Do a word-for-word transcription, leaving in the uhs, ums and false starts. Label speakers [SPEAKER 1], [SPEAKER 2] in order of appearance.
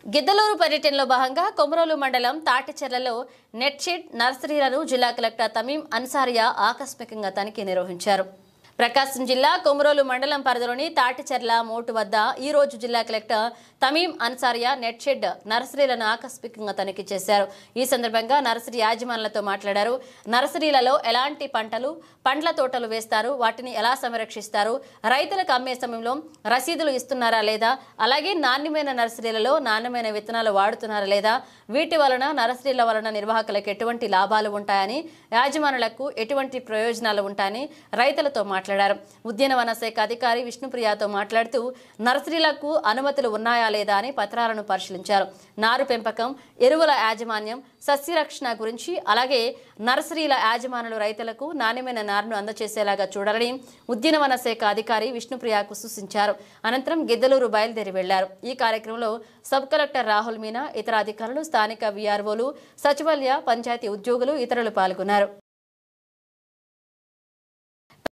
[SPEAKER 1] గిద్దలూరు పర్యటనలో భాగంగా కొమరోలు మండలం తాటిచెర్లలో నెట్షెడ్ నర్సరీలను జిల్లా కలెక్టర్ తమీం అన్సారియా ఆకస్మికంగా తనిఖీ నిర్వహించారు. ప్రకాశం జిల్లా కొమరోలు మండలం పరిధిలోని తాటిచెర్ల మోటు వద్ద ఈ రోజు జిల్లా కలెక్టర్ తమీం అన్సారియా నెట్షెడ్ నర్సరీలను ఆకస్మికంగా తనిఖీ చేశారు. ఈ సందర్భంగా నర్సరీ యాజమానులతో మాట్లాడారు. నర్సరీలలో ఎలాంటి పంటలు పండ్ల తోటలు వేస్తారు, వాటిని ఎలా సంరక్షిస్తారు, రైతులకు అమ్మే సమయంలో రసీదులు ఇస్తున్నారా లేదా, అలాగే నాణ్యమైన నర్సరీలలో నాణ్యమైన విత్తనాలు వాడుతున్నారా లేదా, వీటి వలన నర్సరీల వలన నిర్వాహకులకు ఎటువంటి లాభాలు ఉంటాయని, యాజమానులకు ఎటువంటి ప్రయోజనాలు ఉంటాయని రైతులతో మాట్లాడారు. ఉద్యానవన శాఖ అధికారి విష్ణుప్రియతో మాట్లాడుతూ నర్సరీలకు అనుమతులు ఉన్నాయా లేదా అని పత్రాలను పరిశీలించారు. నారు పెంపకం, ఎరువుల యాజమాన్యం, సస్యరక్షణ గురించి, అలాగే నర్సరీల యాజమానులు రైతులకు నాణ్యమైన నారును అందజేసేలాగా చూడాలని ఉద్యానవన శాఖ అధికారి విష్ణుప్రియకు సూచించారు. అనంతరం గిద్దలూరు బయలుదేరి వెళ్లారు. ఈ కార్యక్రమంలో సబ్ కలెక్టర్ రాహుల్ మీనా, ఇతర అధికారులు, స్థానిక వీఆర్ఓలు, సచివాలయ, పంచాయతీ ఉద్యోగులు, ఇతరులు పాల్గొన్నారు.